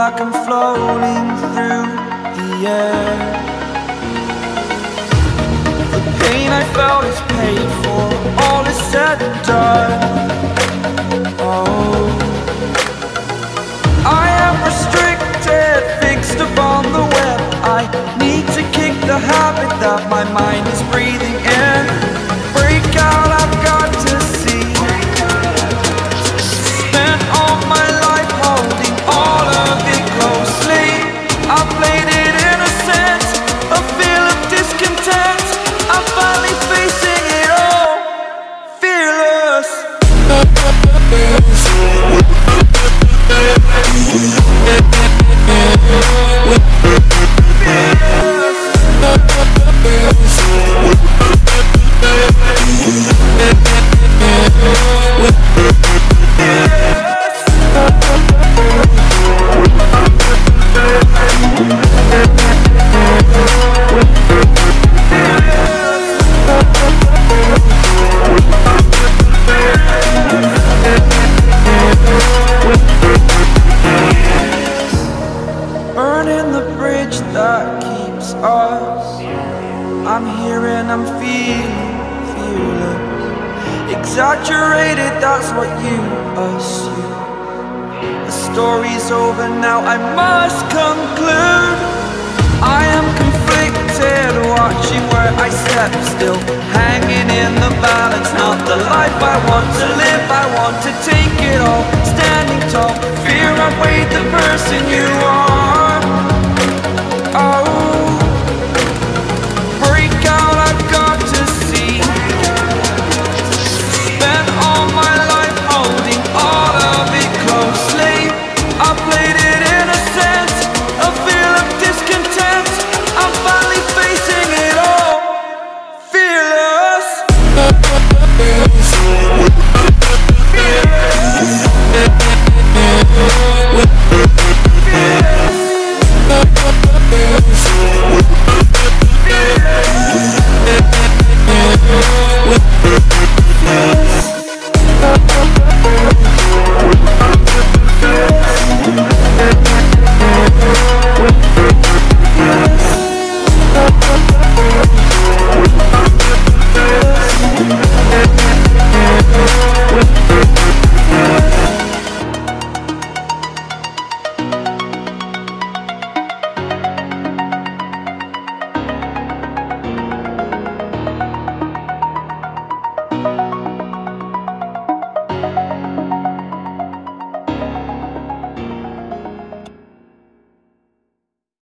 like I'm floating through the air. The pain I felt is paid for, all is said and done. Oh, I am restricted, fixed upon the web. I need to kick the habit that my mind is breathing in. Break out, I've got to see. Spent all my life holding all of it closely. I played it innocent, a feel of discontent. I'm finally facing it all, fearless. Burning the bridge that keeps us. I'm here and I'm feeling fearless. Exaggerated, that's what you assume. The story's over now, I must conclude. I am conflicted, watching where I step still, hanging in the balance. Not the life I want to live, I want to take it all. Standing tall, fear I weighed the person you are.